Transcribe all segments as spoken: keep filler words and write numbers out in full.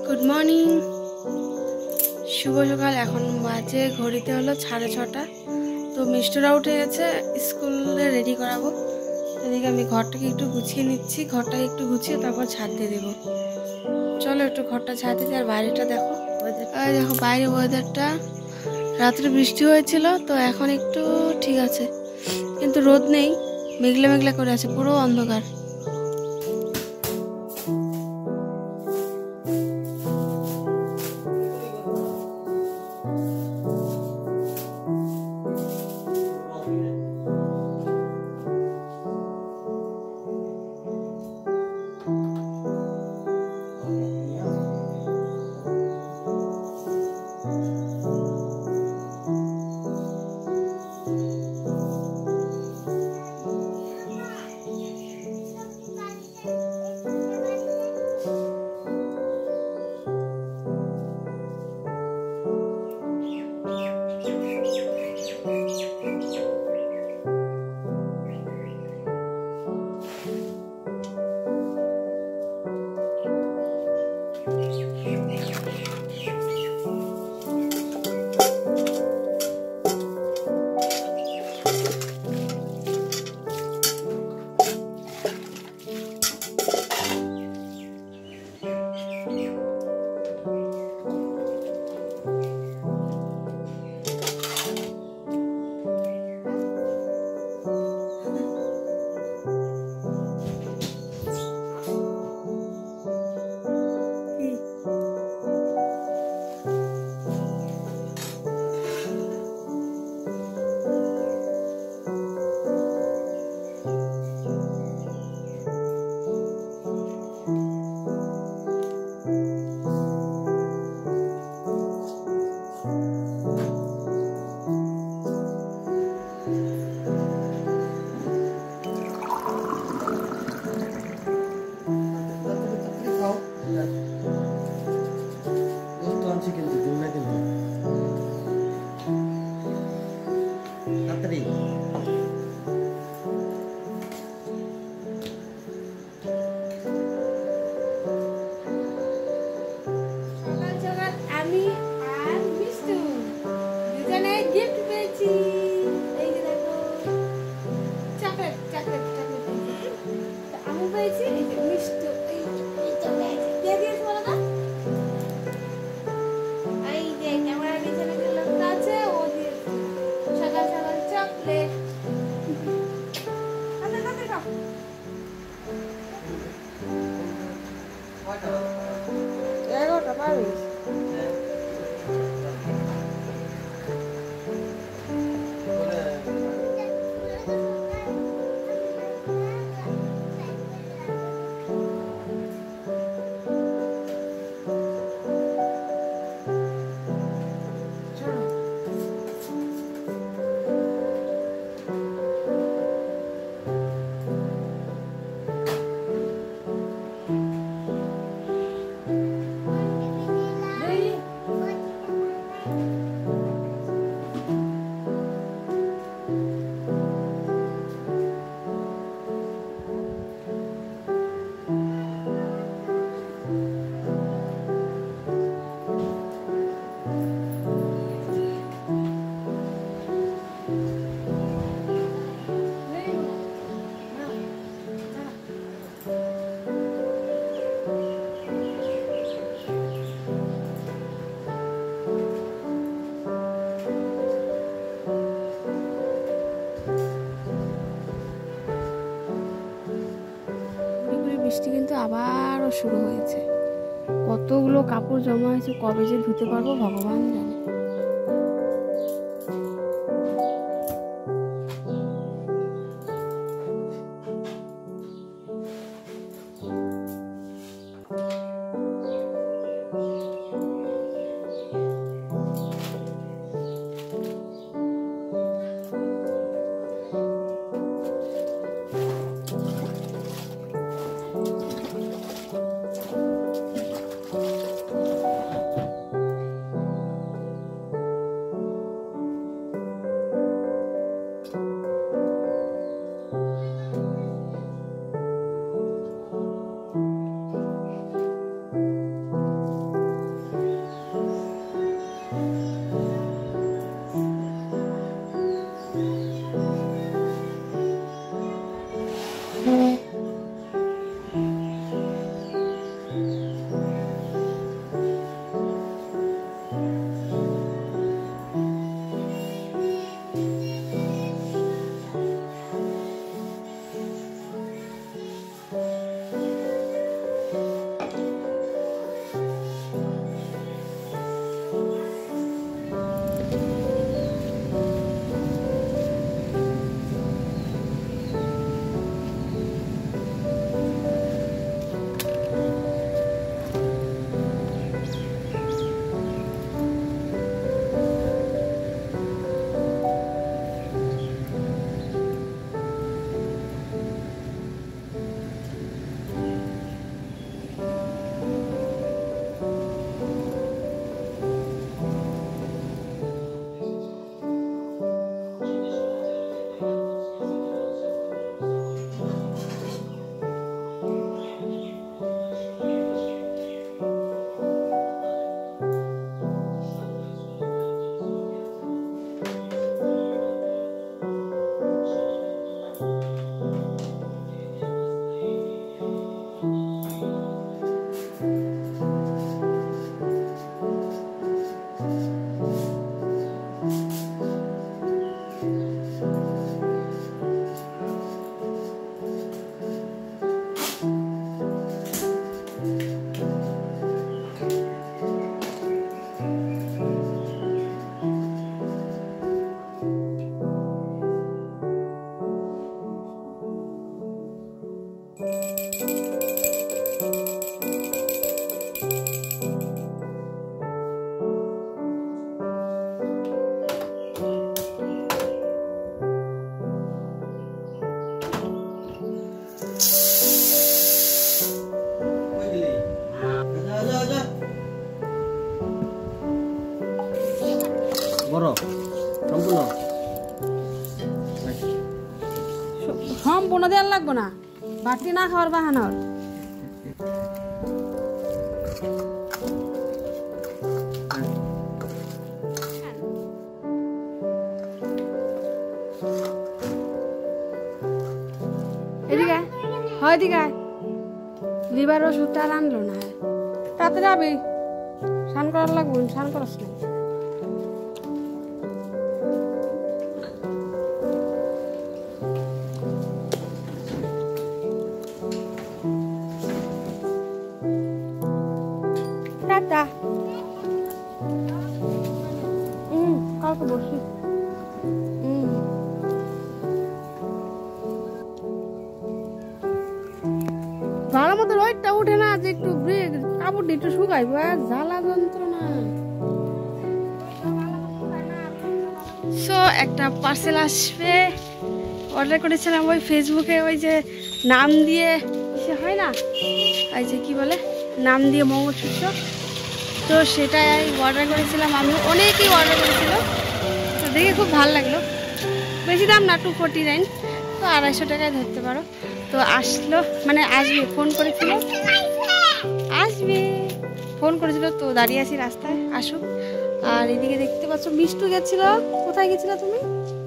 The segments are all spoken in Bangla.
গুড মর্নিং, শুভ সকাল। এখন বাজে ঘড়িতে হলো সাড়ে ছটা। তো মিষ্টরা উঠে গেছে, স্কুলে রেডি করাবো। এদিকে আমি ঘরটাকে একটু গুছিয়ে নিচ্ছি, ঘরটাকে একটু গুছিয়ে তারপর ছাদ দিয়ে দেবো। চলো একটু ঘরটা ছাদ দিতে। আর বাইরেটা দেখো, ওয়েদার দেখো, বাইরে ওয়েদারটা। রাত্রে বৃষ্টি হয়েছিল, তো এখন একটু ঠিক আছে, কিন্তু রোদ নেই, মেঘলা মেঘলা করে আছে, পুরো অন্ধকার। এগারোটা পারিস? বৃষ্টি কিন্তু আবারও শুরু হয়েছে। কতগুলো কাপড় জমা হয়েছে, কবে যে ধুতে পারবো ভগবান জানে। বড় সম্পূর্ণ সম্পূর্ণ দেওয়ার লাগবো না, বাটি না খাওয়ার বাহানোর। এদিকে হয় দিকে লিভার ওষুধটা আর আনলো না, তাতে যাবি স্নান করার লাগবো, স্নান করাস না। টাটা। হুম কালকে বসি। হুম ভালো মতো রোদটা উঠে না, যে একটু ব্রেক কাপড় একটু শুকাইবো, আর জ্বালা যন্ত্রণা। সো একটা পার্সেল আসবে, অর্ডার করেছিলাম ওই ফেসবুকে, ওই যে নাম দিয়ে সে হয় না, ওই যে কি বলে নাম দিয়ে মঙ্গলসূত্র, তো সেটাই অর্ডার করেছিলাম আমি। অনেকেই অর্ডার করেছিল, তো দেখে খুব ভালো লাগলো। বেশি দাম না, টু ফোরটি নাইন, তো আড়াইশো টাকায় ধরতে পারো। তো আসলো, মানে আসবে, ফোন করেছিল আসবে, ফোন করেছিল, তো দাঁড়িয়ে আছি রাস্তায়, আসুক। আর এদিকে দেখতে পাচ্ছ মিষ্টু গেছিল। কোথায় গেছিল তুমি?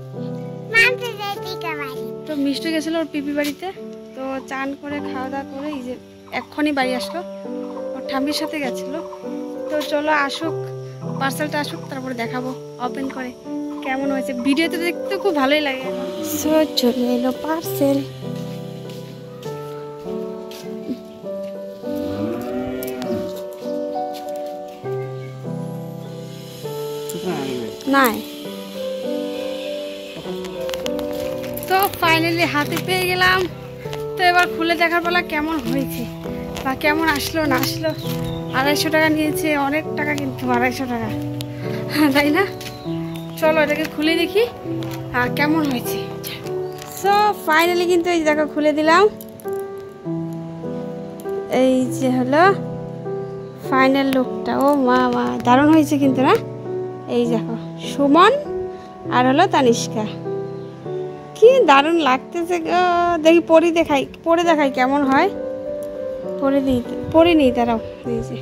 তো মিষ্টু গেছিল ওর পিপি বাড়িতে, তো চান করে খাওয়া দাওয়া করে এই যে এক্ষুনি বাড়ি আসলো, ওর ঠাম্মির সাথে গেছিল। তো চলো আসুক, পার্সেলটা আসুক, তারপরে দেখাবো ওপেন করে কেমন হয়েছে। ভিডিওতে দেখতে খুব ভালোই লাগে। সো চলে এলো পার্সেল। নাই তো ফাইনালি হাতে পেয়ে গেলাম। তো এবার খুলে দেখার পালা কেমন হয়েছে বা কেমন আসলো না আসলো। আড়াইশো টাকা নিয়েছে, অনেক টাকা কিন্তু আড়াইশো টাকা, তাই না? চলো এটাকে খুলে দেখি আর কেমন হয়েছে। সো ফাইনালি কিন্তু এই দেখো খুলে দিলাম, এই যে হলো ফাইনাল লুকটা। ও মা মা দারুণ হয়েছে কিন্তু না? এই দেখো সুমন আর হলো তানিষ্কা, কি দারুণ লাগতেছে গো। দেখি পরি দেখাই, পরে দেখাই কেমন হয়। পরে নিই, পরে নিই তারাও। এই যে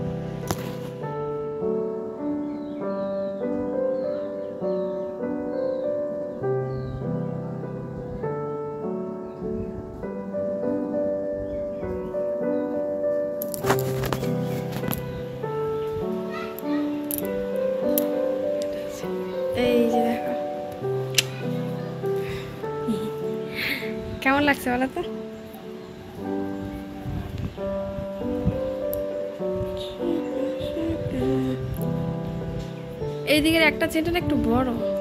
এই যে দেখো কেমন লাগছে বলো তো? এই দিকের একটা চেনটা একটু বড়।